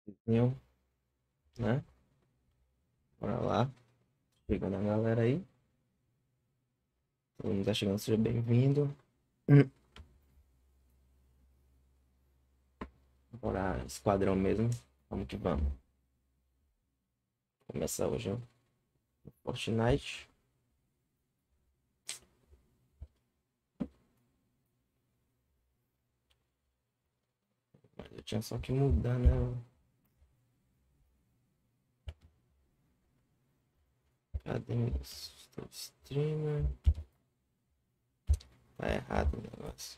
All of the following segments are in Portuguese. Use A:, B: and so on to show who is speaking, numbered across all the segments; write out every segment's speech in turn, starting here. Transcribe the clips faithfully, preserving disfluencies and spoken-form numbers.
A: Eu, né? Bora lá. Chegando a galera aí. Todo mundo tá chegando, seja bem-vindo. Hum. Bora, esquadrão mesmo. Vamos que vamos. Começar hoje, ó. Fortnite. Mas eu tinha só que mudar, né? Cadê meu streamer? Tá errado o negócio.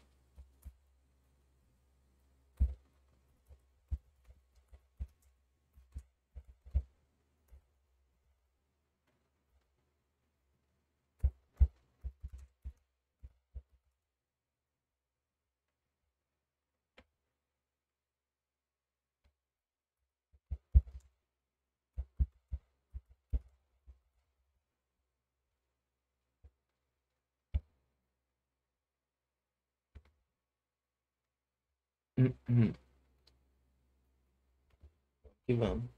A: Hum, hum. E vamos.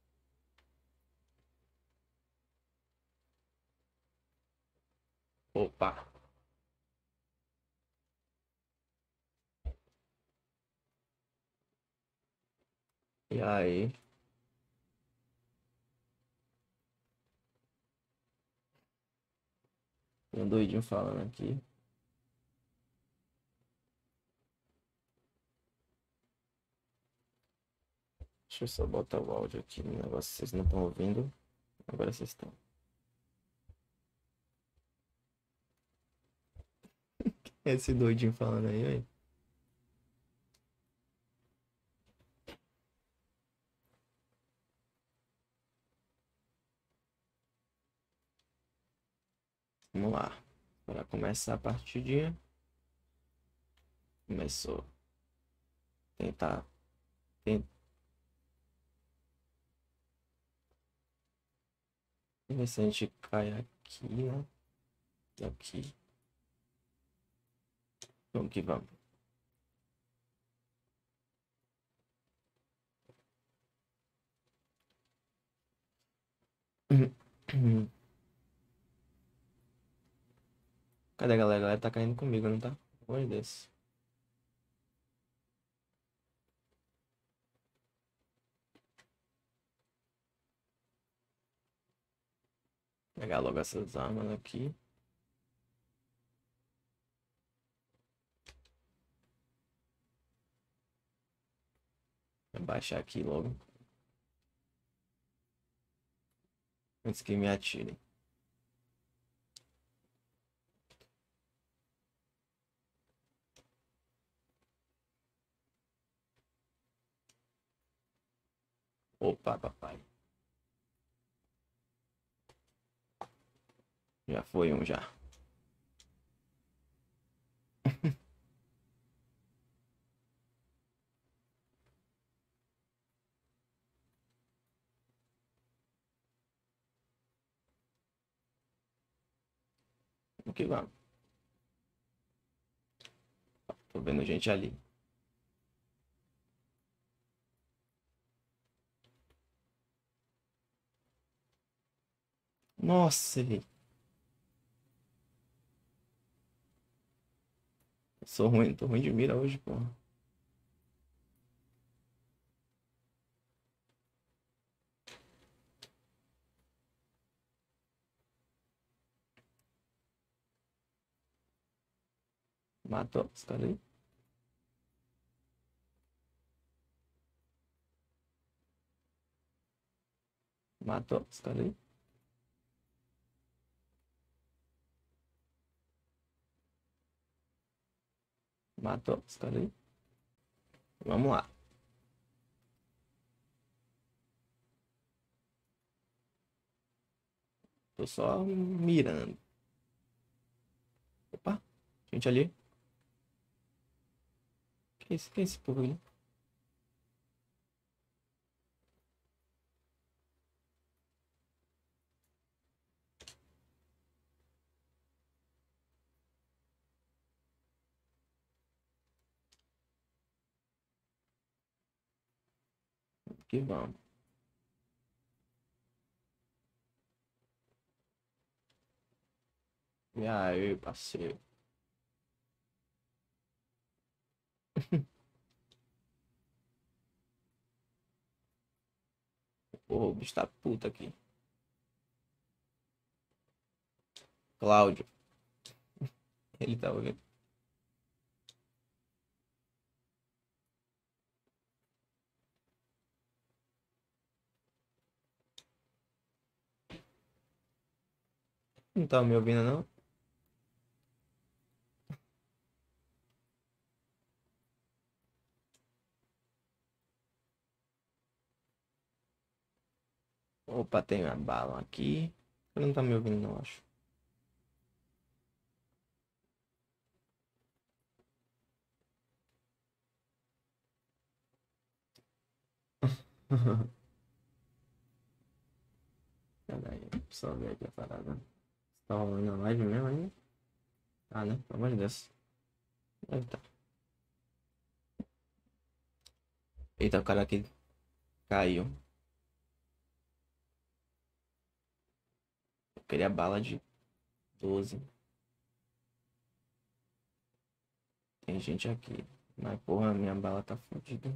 A: Opa. E aí? Tem um doidinho falando aqui. Deixa eu só botar o áudio aqui no negócio. Vocês não estão ouvindo. Agora vocês estão. Esse doidinho falando aí, aí. Vamos lá. Para começar a partidinha. Começou. Tentar. Tentar. Ver se a gente cai aqui, né? Aqui. Vamos que vamos. Cadê a galera? A galera tá caindo comigo, não tá? Pelo amor de Deus. Pegar logo essas armas aqui. Vou baixar aqui logo. Antes que me atirem. Opa, papai. Já foi um já. Vamos que vamos. Tô vendo gente ali. Nossa, ele. Sou ruim, tô ruim de mira hoje, porra. Matou os caras aí. Matou os caras aí. Matou os caras aí. Vamos lá. Tô só mirando. Opa, gente ali. Que é esse, que é esse povo ali? Que vamos. E aí, parceiro? Pô, o bicho tá puto aqui. Cláudio. Ele tá ouvindo. Não tá me ouvindo, não? Opa, tem uma bala aqui. Ele não tá me ouvindo, não, acho. Peraí, só ver aqui a parada. Tá rolando a live mesmo aí? Ah, né? Pelo amor de Deus. Eita. Eita, o cara aqui caiu. Eu queria bala de doze. Tem gente aqui. Mas porra, minha bala tá fodida.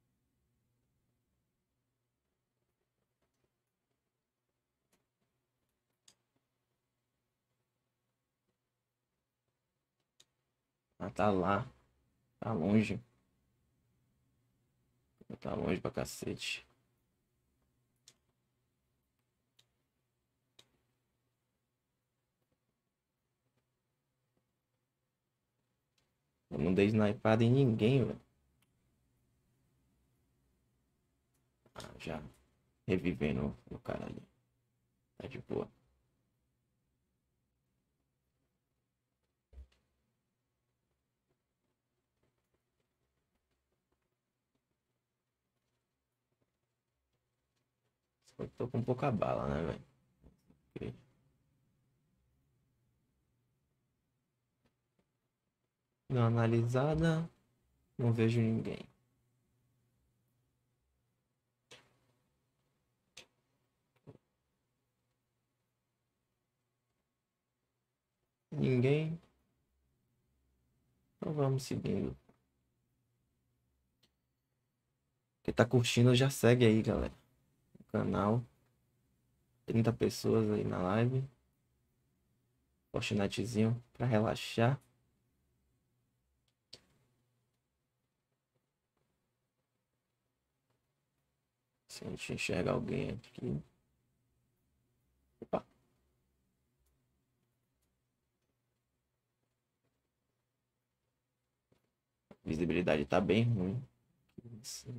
A: Ah, tá lá. Tá longe. Tá longe pra cacete. Eu não dei snipada em ninguém, velho. Ah, já. Revivendo o cara ali. Tá de boa. Só que tô com pouca bala, né, velho? Ok. Dá uma analisada. Não vejo ninguém. Ninguém. Então vamos seguindo. Quem tá curtindo já segue aí, galera. O canal. trinta pessoas aí na live. Fortnitezinho pra relaxar. Se a gente enxerga alguém aqui. Opa. A visibilidade tá bem ruim. Isso.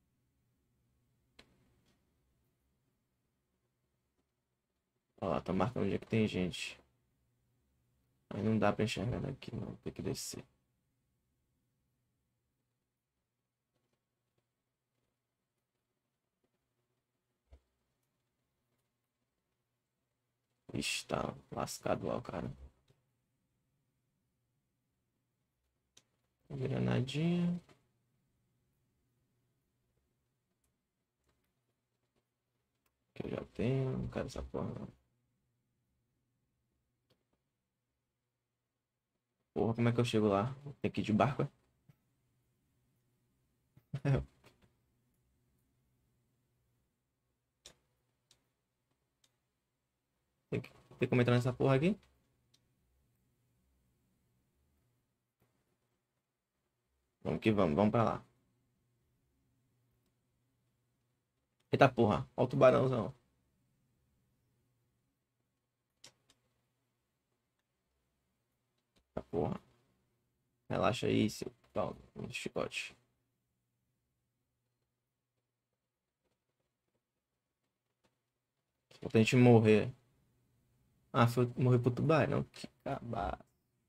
A: Ó lá, tá marcando onde é que tem gente. Aí não dá pra enxergar daqui, não. Tem que descer. Ixi, tá lascado lá o cara. Granadinha. Que eu já tenho. Não quero essa porra, não. Porra, como é que eu chego lá? Tem que ir de barco, é? Tem que, tem como entrar nessa porra aqui? Vamos que vamos, vamos pra lá. Eita porra, olha o tubarãozão. Eita porra. Relaxa aí, seu pau de chicote. Só tem gente morrer. Ah, foi morrer pro tubarão. Que cabaço.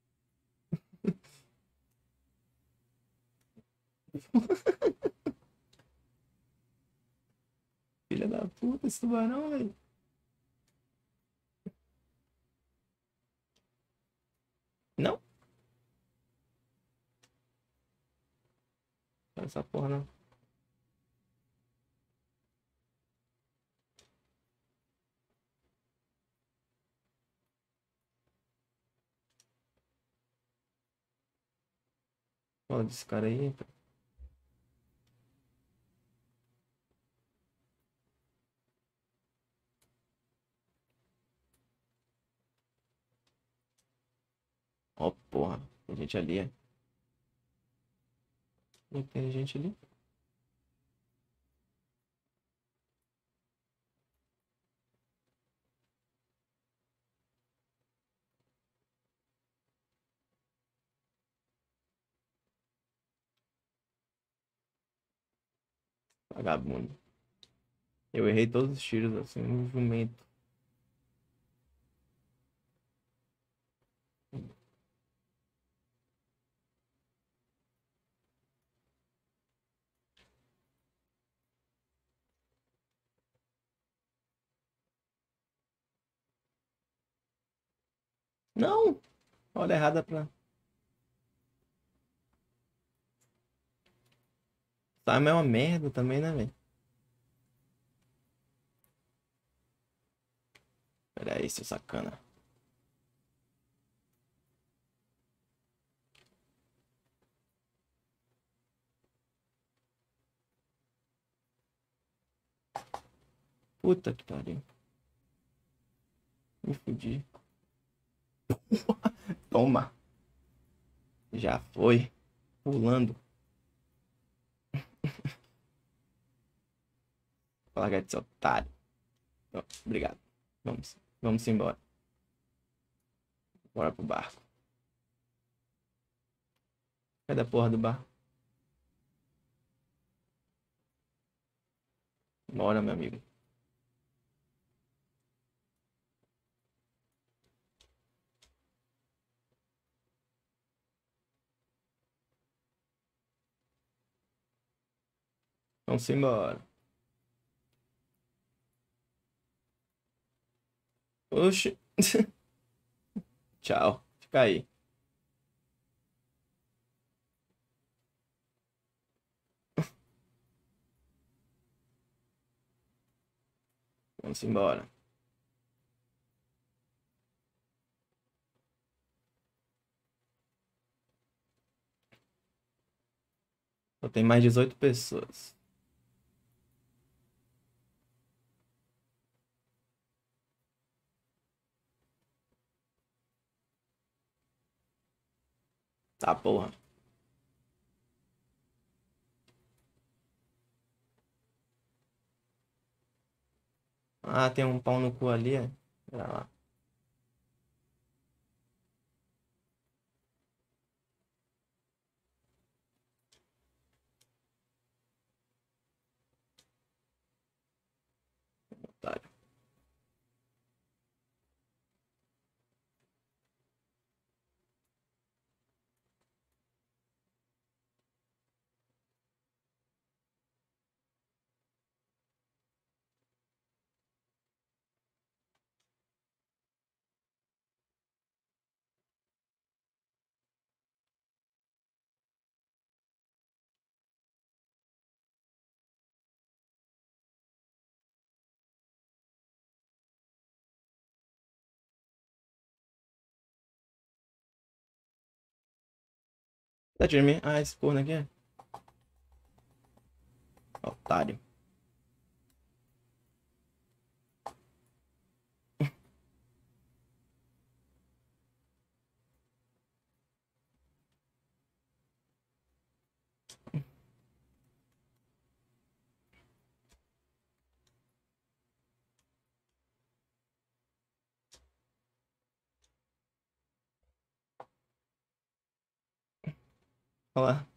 A: Filha da puta, esse tubarão, velho. Não, não essa porra não. Fala desse cara aí. Ó, porra. Tem gente ali, é. E tem gente ali. Vagabundo. Eu errei todos os tiros, assim, no jumento. Não! Olha errada pra... Simon é uma merda também, né, velho? Pera aí, seu sacana. Puta que pariu. Me fudi. Toma. Já foi. Pulando. Larga de ser otário. Ó, obrigado. Vamos. Vamos embora. Bora pro barco. Cadê a porra do barco? Bora, meu amigo. Vamos embora. Oxi. Tchau. Fica aí. Vamos embora. Só tem mais dezoito pessoas. Tá, porra. Ah, tem um pau no cu ali, é? Pera lá. Otário. Tá tirando mim? Ah, esse corno aqui é? Otário. Olha lá.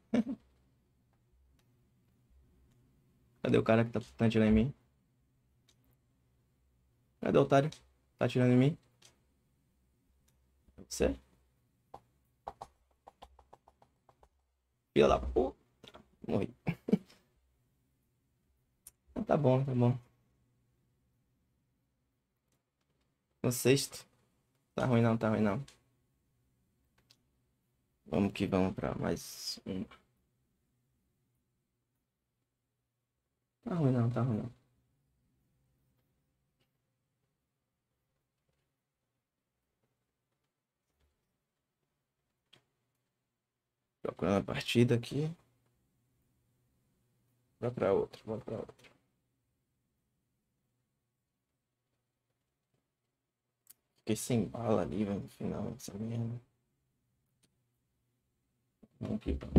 A: Cadê o cara que tá, tá atirando em mim? Cadê o otário? Tá atirando em mim? Você? Filha da puta. Morri. Ah, tá bom, tá bom. No sexto. Tá ruim não, tá ruim não. Vamos que vamos pra mais um. Tá ruim não, tá ruim não. procurando a partida aqui. Bora pra outra, bora pra outra. Fiquei sem bala ali, velho, no final dessa merda. Vamos aqui, pô.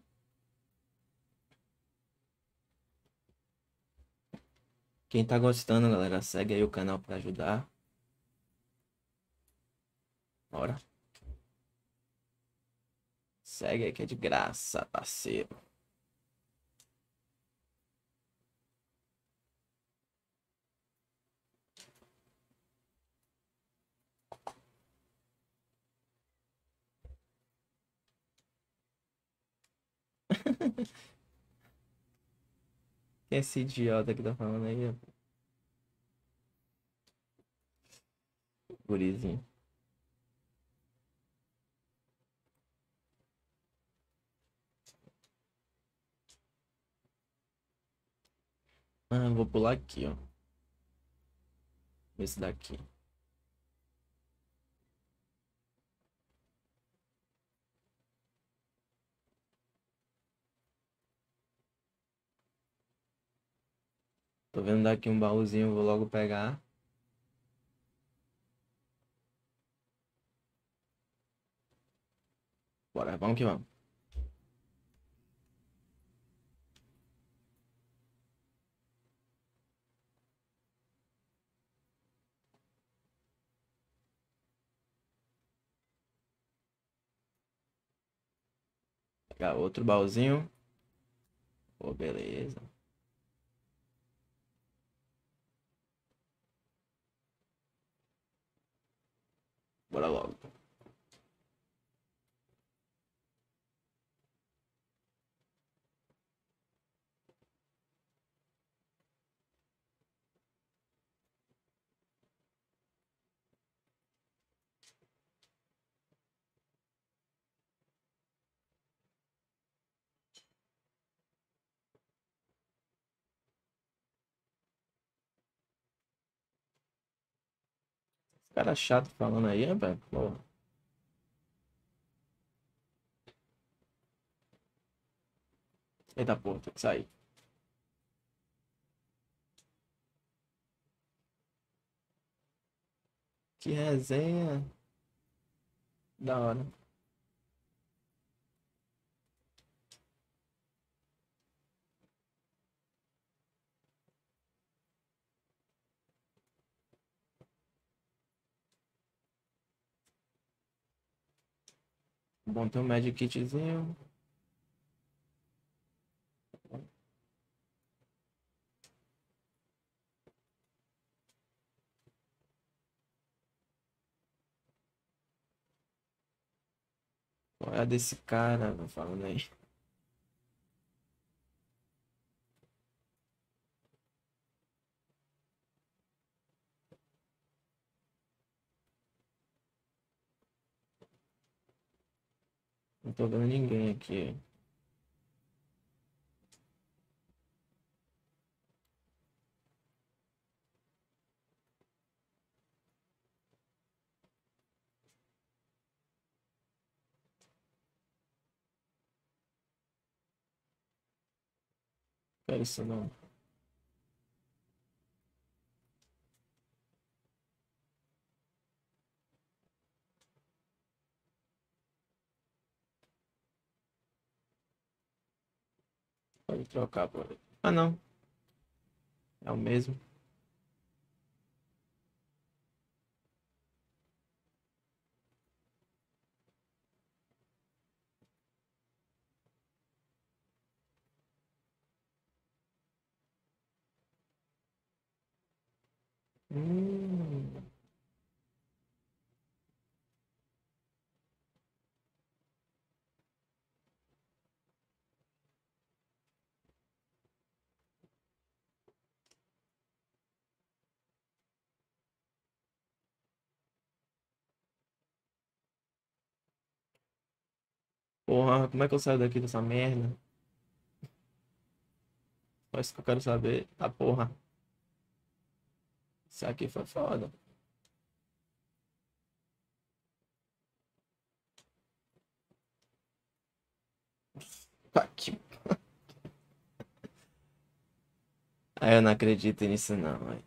A: Quem tá gostando, galera, segue aí o canal pra ajudar. Bora. Segue aí que é de graça, parceiro. Quem é esse idiota que tá falando aí? Gurizinho. Ah, vou pular aqui, ó. Esse daqui. Tô vendo daqui um baúzinho, vou logo pegar. Bora, vamos que vamos. Pegar outro baúzinho. Pô, beleza. Bora logo. Cara chato falando aí, rapaz. Pô. Eita porra, tem que sair. Que resenha. Da hora. Bom, tem um Magic Kitzinho. Qual é a desse cara, falando aí? Não tô vendo ninguém aqui. Quero isso não. Pode trocar por aí. Ah, não. É o mesmo. Hum. Porra, como é que eu saio daqui dessa merda? Só isso que eu quero saber. Ah, porra. Isso aqui foi foda. Que... Ah, eu não acredito nisso não, velho.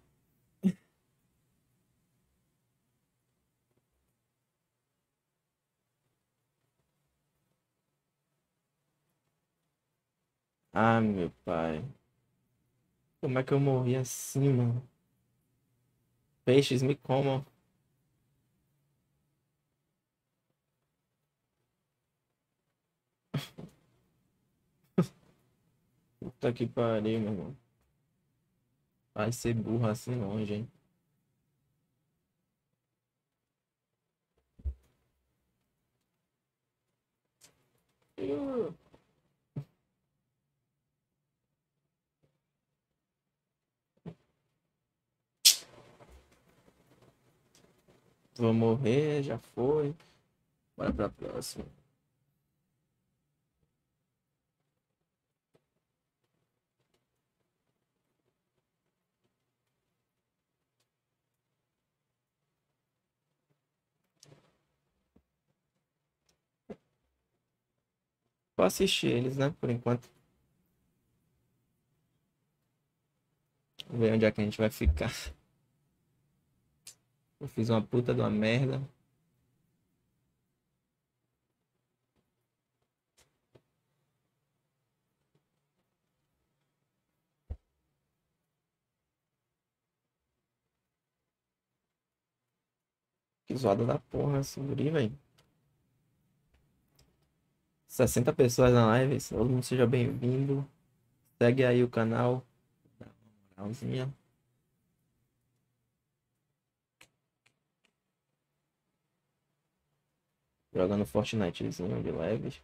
A: Ah, meu pai. Como é que eu morri assim, mano? Peixes me comam. Puta que pariu, meu irmão. Vai ser burro assim longe, hein? Uh, Vou morrer, já foi. Bora pra próxima. Vou assistir eles, né? Por enquanto. Ver onde é que a gente vai ficar. Eu fiz uma puta de uma merda. Que zoada da porra, esse guri, velho. sessenta pessoas na live. Todo mundo seja bem-vindo. Segue aí o canal. Dá uma moralzinha. Jogando Fortnitezinho de leves.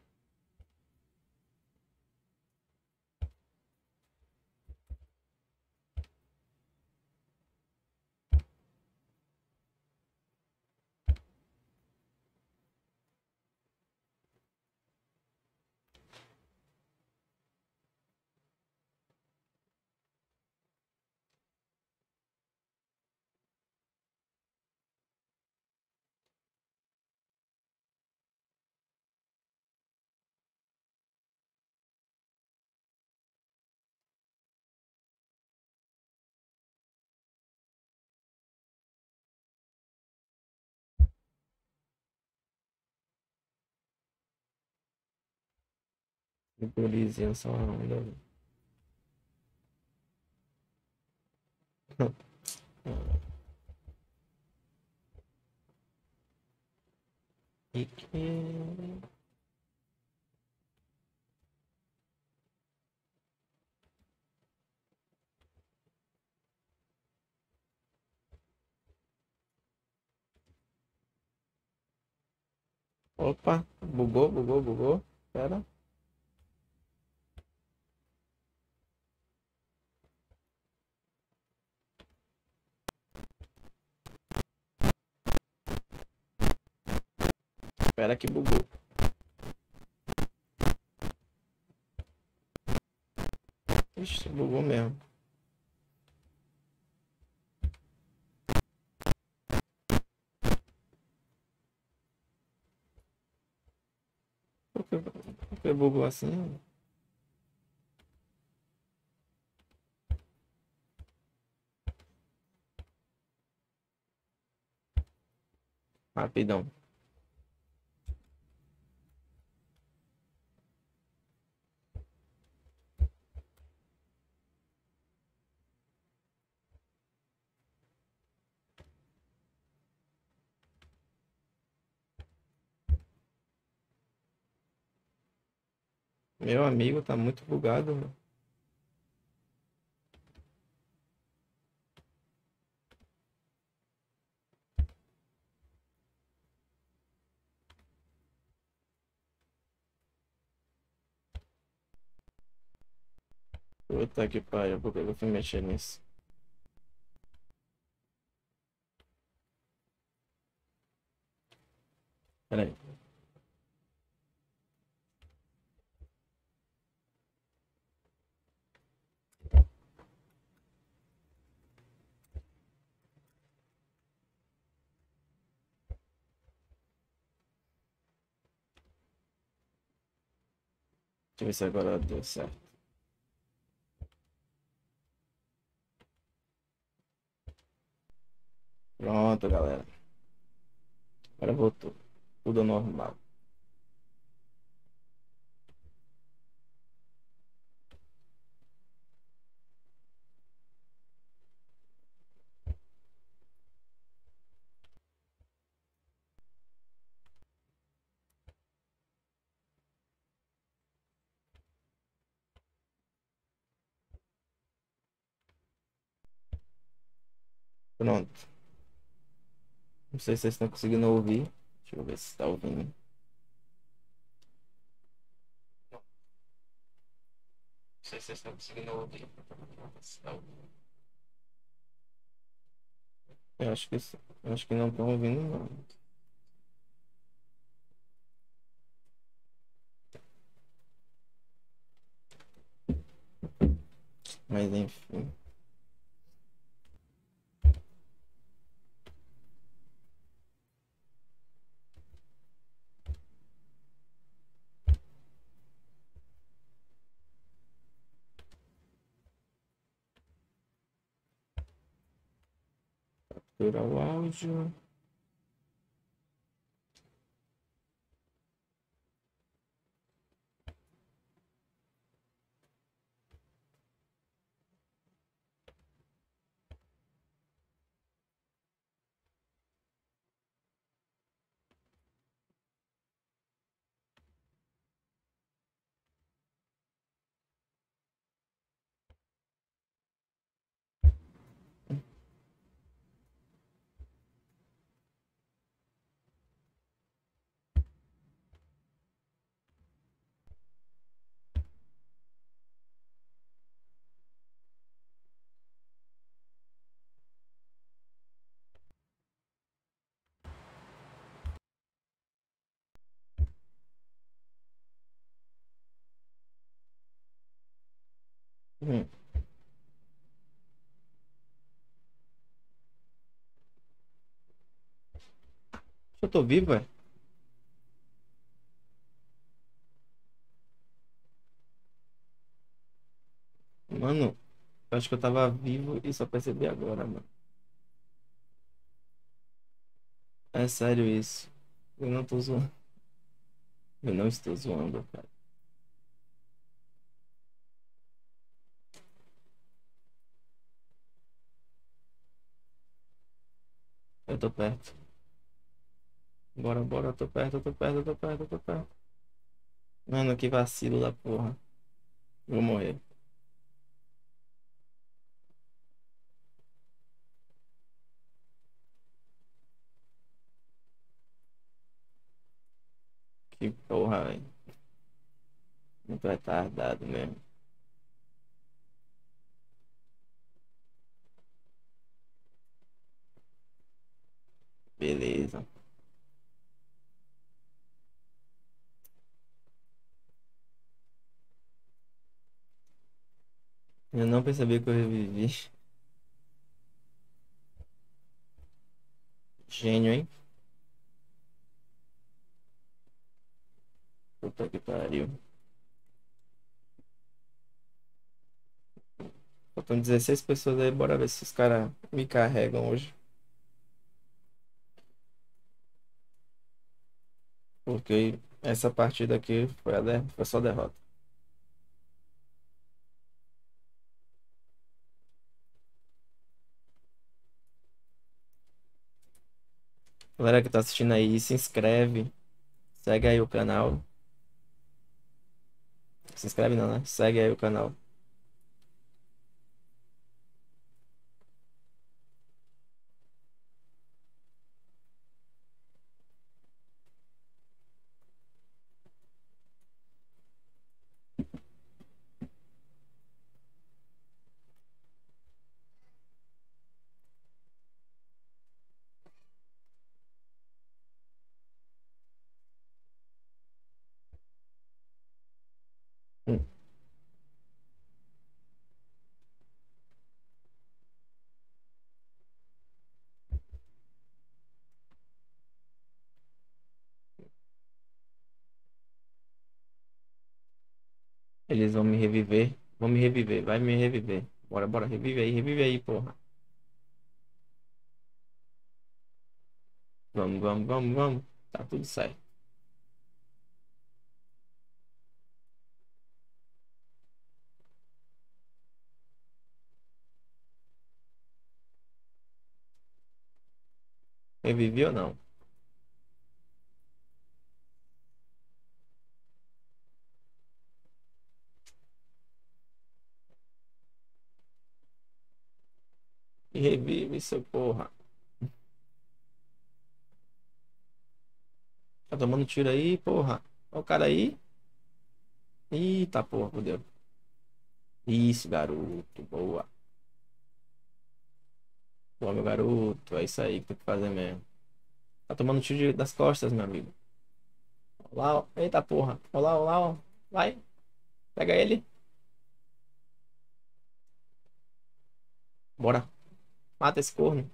A: O gurizinho só onda. E que... Opa, bugou, bugou, bugou. Pera. Pera que bugou. Ixi, bugou mesmo. Por que, por que bugou assim? Rapidão. Meu amigo tá muito bugado. Puta que pariu, porque eu fui mexer nisso. Pera aí. Deixa eu ver se agora deu certo. Pronto, galera. Agora voltou. Tudo normal. Pronto. Não sei se vocês estão conseguindo ouvir. Deixa eu ver se está ouvindo. Não sei se vocês estão conseguindo ouvir. Se tá ouvindo. Eu acho que, eu acho que não estão ouvindo, não. Mas enfim. Capturar o áudio. Hum. Eu tô vivo, é? Mano, eu acho que eu tava vivo e só percebi agora, mano. É sério isso. Eu não tô zoando. Eu não estou zoando, cara. Eu tô perto. Bora, bora, eu tô perto, eu tô perto, eu tô perto, eu tô perto. Mano, que vacilo da porra. Vou morrer. Que porra, velho. Muito retardado mesmo. Beleza. Eu não percebi que eu revivi. Gênio, hein? Puta que pariu. Faltam dezesseis pessoas aí, bora ver se os caras me carregam hoje. Porque essa partida aqui foi, a der- foi só derrota. Galera que tá assistindo aí, se inscreve. Segue aí o canal. Se inscreve não, né? Segue aí o canal. Hum. Eles vão me reviver. Vão me reviver. Vai me reviver. Bora, bora. Revive aí, revive aí, porra. Vamos, vamos, vamos, vamos. Tá tudo certo. Revivi ou não? E revive, seu porra. Tá tomando tiro aí, porra. Ó o cara aí. Eita, porra, fodeu. Isso, garoto. Boa. Boa, meu garoto. É isso aí que tem que fazer mesmo. Tá tomando tiro de- das costas, meu amigo. Olá, ó. Eita, porra. Olá, olá, ó. Vai. Pega ele. Bora. Mata esse corno.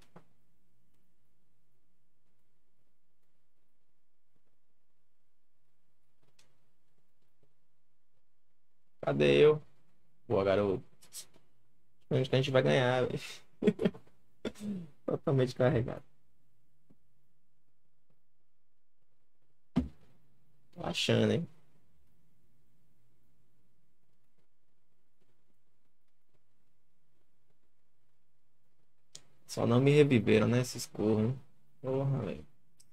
A: Cadê eu? Boa, garoto. Acho que a gente vai ganhar, velho. Totalmente carregado. Tô achando, hein? Só não me reviveram, né? Esses cornos. Porra, velho.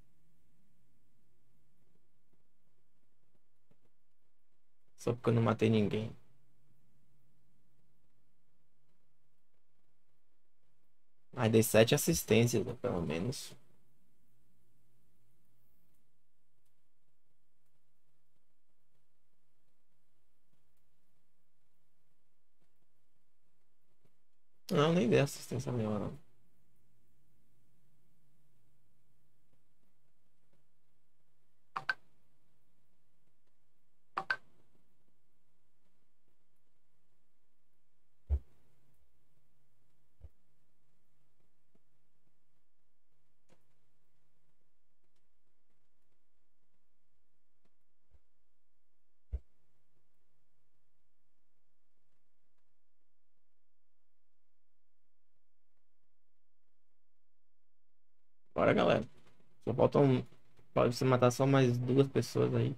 A: Só porque eu não matei ninguém. Mas dei sete assistências, né, pelo menos. Não, nem dei assistência nenhuma, não. Bora, galera. Só faltam. Pode você matar só mais duas pessoas aí.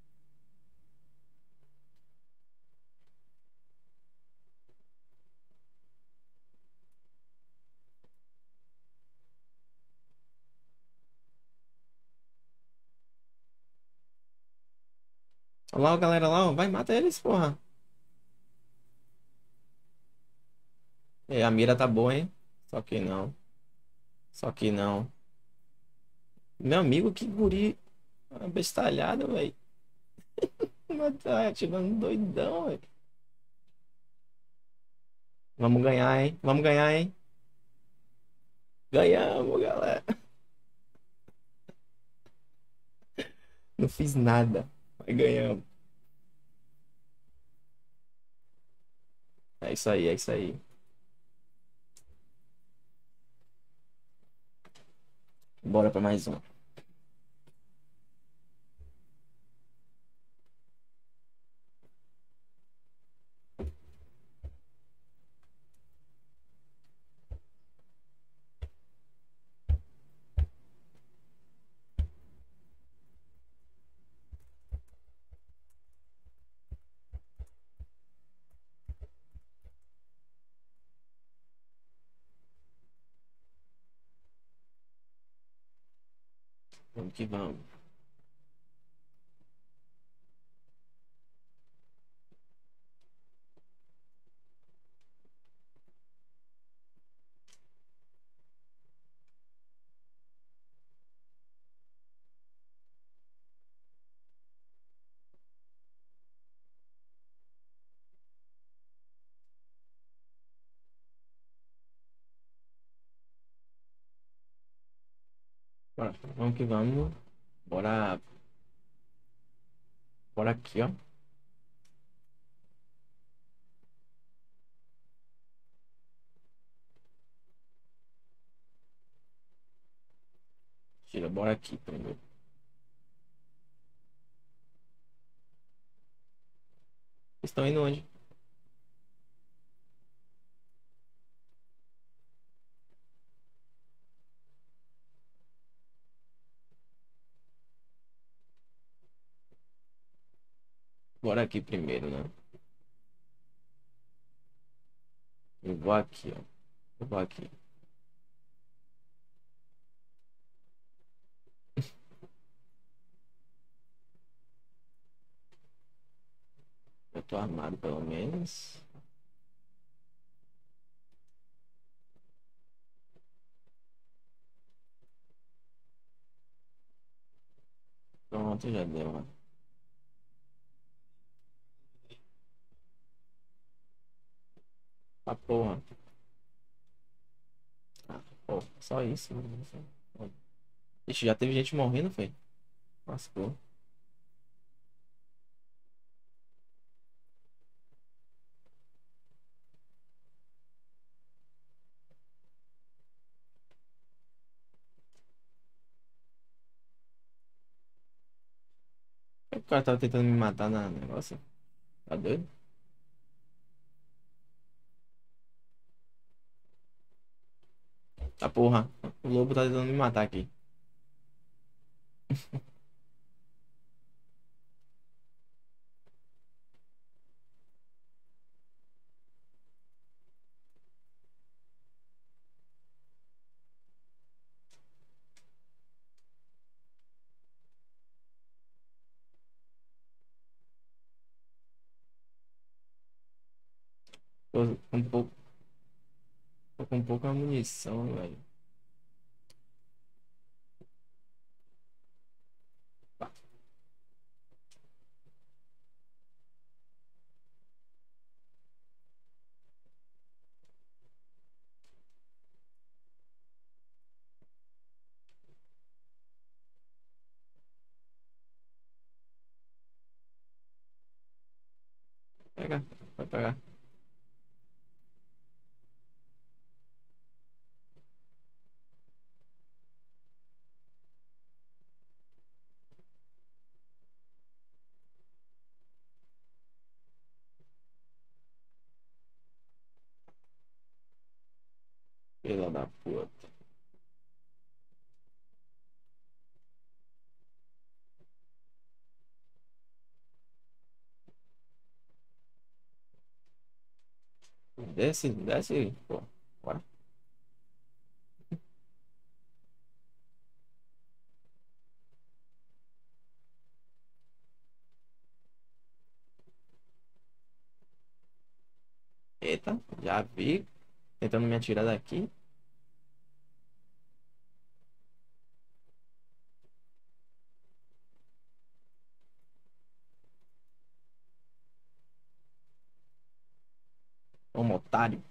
A: Olha lá, ó, galera lá, ó. Vai, mata eles, porra. É, a mira tá boa, hein? Só que não. Só que não. Meu amigo, que guri abestalhado, velho. Mas tá atirando doidão, velho. Vamos ganhar, hein? Vamos ganhar, hein? Ganhamos, galera. Não fiz nada. Mas ganhamos. É isso aí, é isso aí. Bora pra mais um. Vamos que vamos. Bora, vamos que vamos. Bora, bora aqui, ó. Tira, bora aqui primeiro. Estão indo onde? Bora aqui primeiro, né? Eu vou aqui, ó. Eu vou aqui. Eu tô armado pelo menos. Pronto, já deu, ó. Ah, porra. Ah, pô, só isso, mano. Ixi, já teve gente morrendo, foi? Lascou. O cara tava tentando me matar na negócio. Tá doido? Tá porra. O lobo tá tentando me matar aqui. Tô com um pouco, tô com pouca munição, velho. Pá, pega, vai pegar. Filha da puta. Desce, desce, pô. Bora. Eita, já vi. Tentando me atirar daqui. Como otário.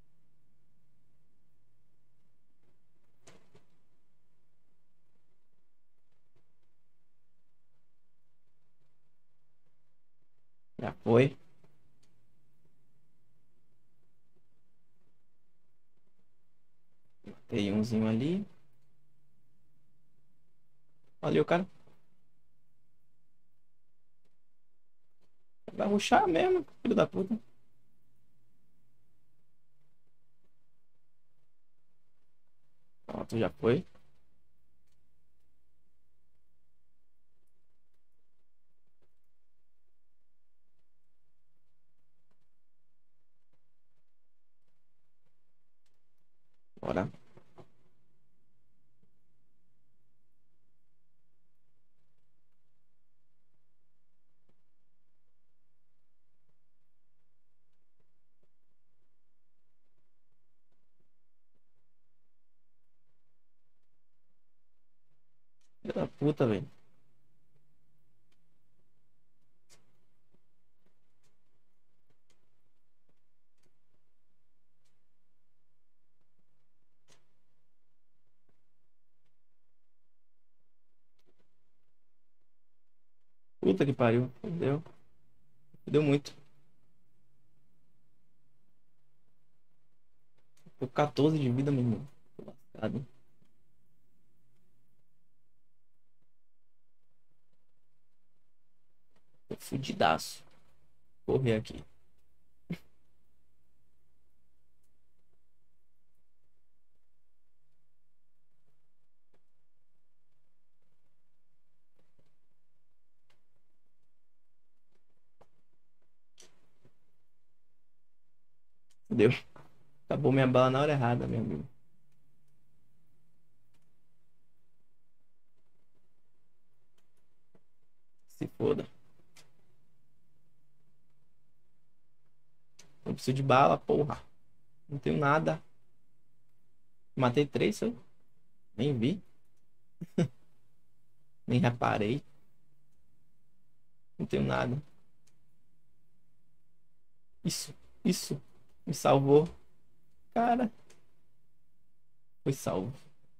A: Já foi. Tem umzinho ali. Ali o cara. Vai rushar mesmo, filho da puta. Pronto, já foi. Bora. Filho da puta, velho. Puta que pariu. Deu. Deu muito. Tô com quatorze de vida, meu irmão. Tô lascado. Tô fudidaço. Correr aqui. Deu. Acabou minha bala na hora errada, meu amigo. Se foda. Eu preciso de bala, porra. Não tenho nada. Matei três, só. Nem vi. Nem reparei. Não tenho nada. Isso, isso. Me salvou. Cara, foi salvo.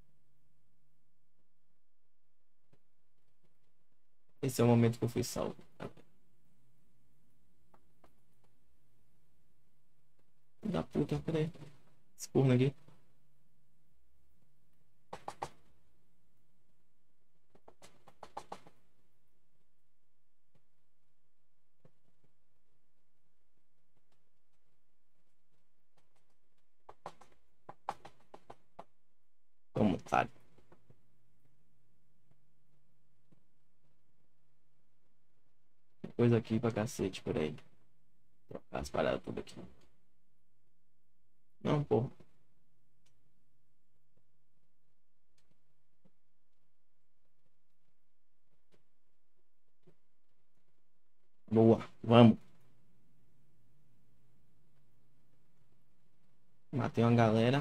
A: Esse é o momento que eu fui salvo. Da puta, peraí. Esse corno aqui. Toma, otário. Tem coisa aqui pra cacete, peraí. Trocar as paradas tudo aqui. Não, porra. Boa, vamos. Matei uma galera.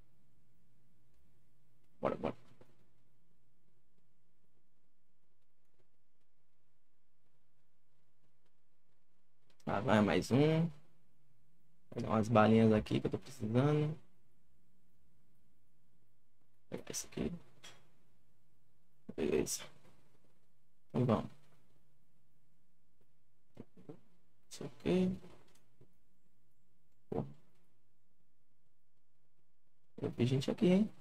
A: Bora, bora. Ah, vai mais um. Vou pegar umas balinhas aqui que eu tô precisando. Vou pegar isso aqui. Beleza. Então vamos. Isso aqui. Pô. Eu vi gente aqui, hein?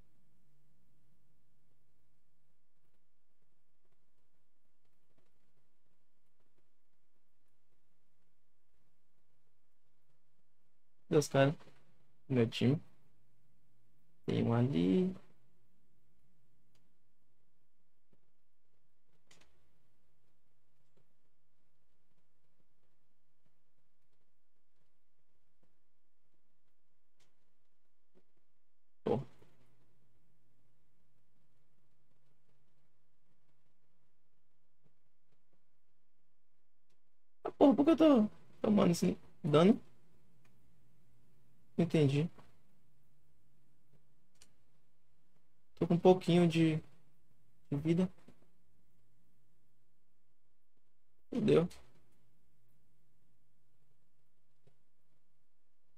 A: Deus, cara. Meu time. Tem um ali. Pô. Ah, porra, por que eu tô tomando esse dano? Não entendi. Tô com um pouquinho de, de vida. Fudeu.